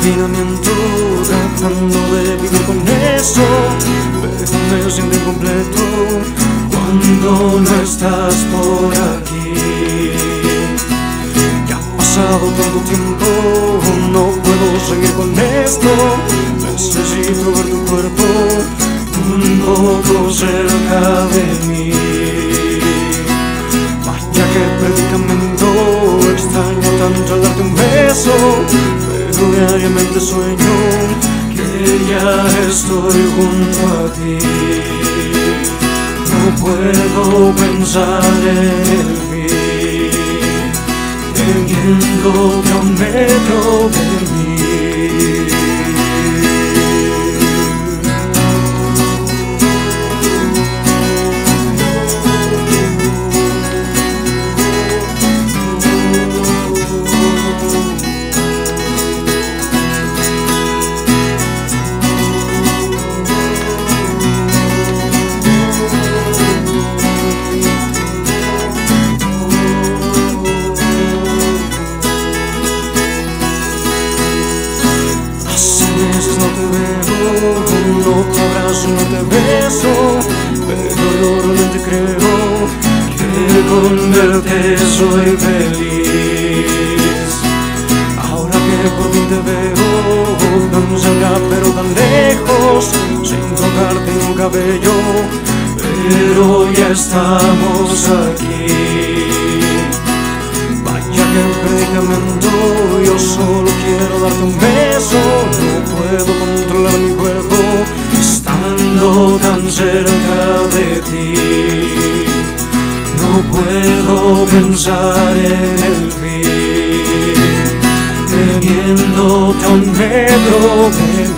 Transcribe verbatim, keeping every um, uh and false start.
confinamiento, tratando de vivir con eso, pero me siento incompleto cuando no estás por aquí. Ya ha pasado tanto tiempo, no puedo seguir con esto. Necesito ver tu cuerpo un poco cerca de mí. Vaya que predicamento, extraño tanto al darte un beso, pero diariamente sueño que ya estoy junto a ti. No puedo pensar en el fin, teniéndote a un metro de mí. No te veo, no te abrazo, no te beso, pero yo realmente creo que con verte soy feliz. Ahora que por fin te veo, tan cerca pero tan lejos, sin tocarte un cabello, pero ya estamos aquí. Vaya que predicamento, yo solo quiero darte un beso. No puedo controlar mi cuerpo estando tan cerca de ti. No puedo pensar en el fin, teniéndote a un metro de